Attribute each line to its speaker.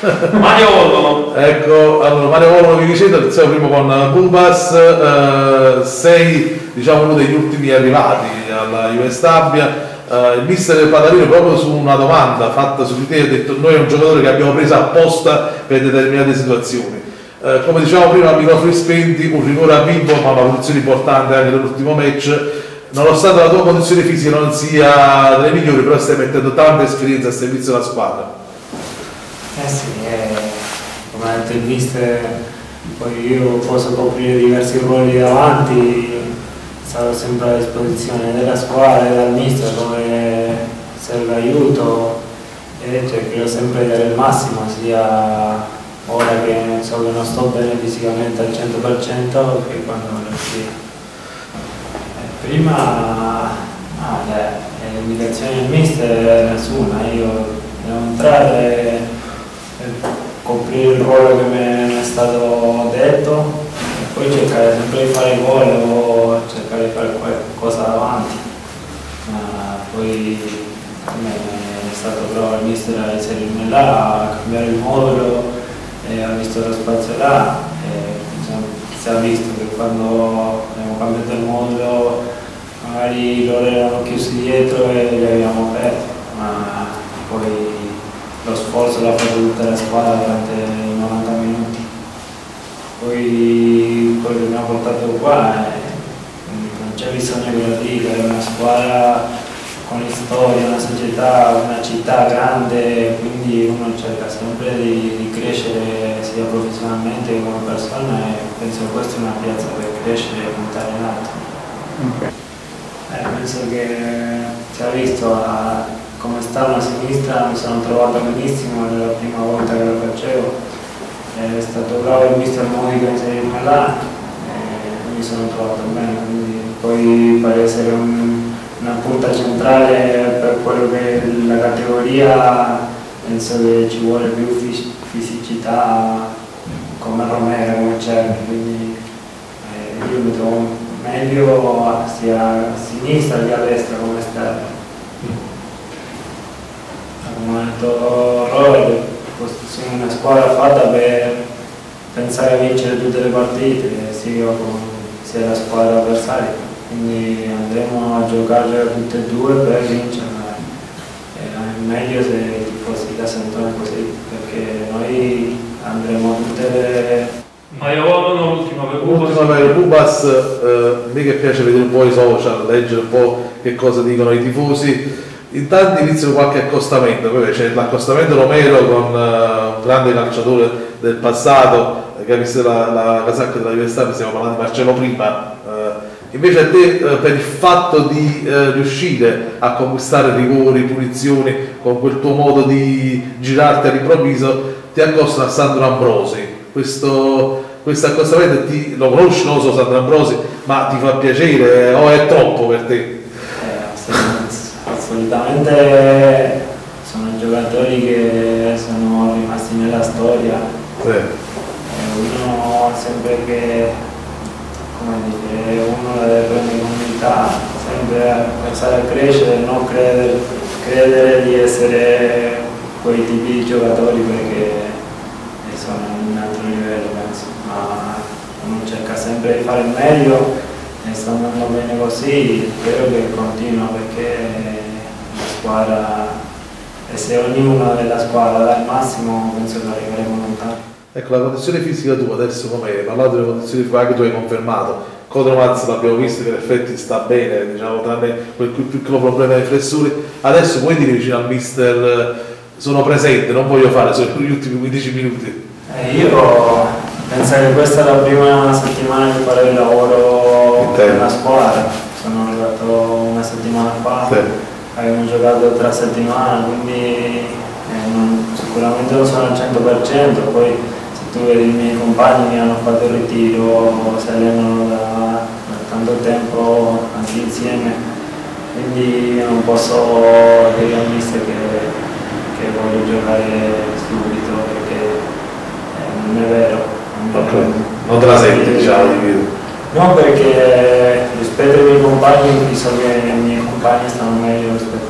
Speaker 1: Mario Vololo.
Speaker 2: Ecco, allora Mario Vololo vi dicevo, iniziamo prima con Bubas, sei diciamo uno degli ultimi arrivati alla Juve Stabia. Il mister Patarino proprio su una domanda fatta su di te ha detto noi è un giocatore che abbiamo preso apposta per determinate situazioni. Come dicevamo prima, a microfoni spenti, un rigore a vivo ma una posizione importante anche nell'ultimo match. Nonostante la tua condizione fisica non sia delle migliori, però stai mettendo tanta esperienza a servizio della squadra.
Speaker 3: Sì, come ha detto il mister, poi io posso coprire diversi ruoli davanti, sarò sempre a disposizione della squadra e dal mister dove serve aiuto e cercherò sempre di dare il massimo, sia ora che so che non sto bene fisicamente al 100% che quando non lo sia. Prima l'indicazione del mister è nessuna, io devo entrare per coprire il ruolo che mi è stato detto e poi cercare sempre di fare gol o cercare di fare qualcosa davanti. Poi è stato bravo il mister a inserirmi là, a cambiare il modulo e ha visto lo spazio là e si è visto che quando abbiamo cambiato il modulo magari loro erano chiusi dietro e li abbiamo aperti, ma poi lo sforzo l'ha fatto tutta la squadra durante i 90 minuti. Poi quello che mi ha portato qua non c'è bisogno che lo dica, è una squadra con storia, una società, una città grande, quindi uno cerca sempre di crescere sia professionalmente che come persona e penso che questa è una piazza per crescere e puntare in alto.
Speaker 4: Okay.
Speaker 3: Penso che si è visto come stavo a sinistra, mi sono trovato benissimo, era la prima volta che lo facevo, è stato bravo il mister Modica a inserirmi là e mi sono trovato bene, quindi poi pare essere una punta centrale per quello che è la categoria, penso che ci vuole più fisicità come Romero, come Cerchi, quindi io mi trovo meglio sia a sinistra che a destra come esterno. Come ha detto Robert, siamo una squadra fatta per pensare a vincere tutte le partite, sia la squadra avversaria, quindi andremo a giocare tutte e due per vincere. È meglio se i tifosi la sentono così, perché noi andremo tutte le...
Speaker 1: Mario Vololo, l'ultima
Speaker 2: per Bubas, a me che piace vedere un po' i social, leggere un po' che cosa dicono i tifosi. Intanto iniziano qualche accostamento, poi c'è l'accostamento Romero con un grande calciatore del passato che ha visto la casacca della Juve Stabia, stiamo parlando di Marcello prima. Invece a te per il fatto di riuscire a conquistare rigori, punizioni con quel tuo modo di girarti all'improvviso ti accostano a Sandro Ambrosi. Questo accostamento lo conosci, non lo so Sandro Ambrosi, ma ti fa piacere o è troppo per te?
Speaker 3: Assolutamente sono giocatori che sono rimasti nella storia. Uno sempre che, come dire, uno deve prendere comunità, sempre a pensare a crescere, non credere di essere quei tipi di giocatori perché sono in un altro livello, penso, ma uno cerca sempre di fare il meglio e sta andando bene così, spero che continua perché la squadra, e se ognuno della squadra dà il massimo penso che arriveremo lontano.
Speaker 2: Ecco, la condizione fisica tua adesso com'è? Hai parlato delle condizioni fisiche che tu hai confermato. Codromaz l'abbiamo visto che in effetti sta bene, diciamo, tranne quel piccolo problema dei flessori. Adesso puoi dire vicino al mister sono presente, non voglio fare solo gli ultimi 15 minuti.
Speaker 3: Io penso che questa è la prima settimana che farò il lavoro per la squadra. Sono arrivato una settimana fa, abbiamo giocato 3 settimane, quindi sicuramente non sono al 100%, poi se tu vedi i miei compagni mi hanno fatto il ritiro, si allenano da tanto tempo anche insieme, quindi non posso dire al mister che voglio giocare subito perché non è vero.
Speaker 2: Non te la senti, diciamo?
Speaker 3: No, perché rispetto ai miei compagni so che i miei compagni stanno meglio rispetto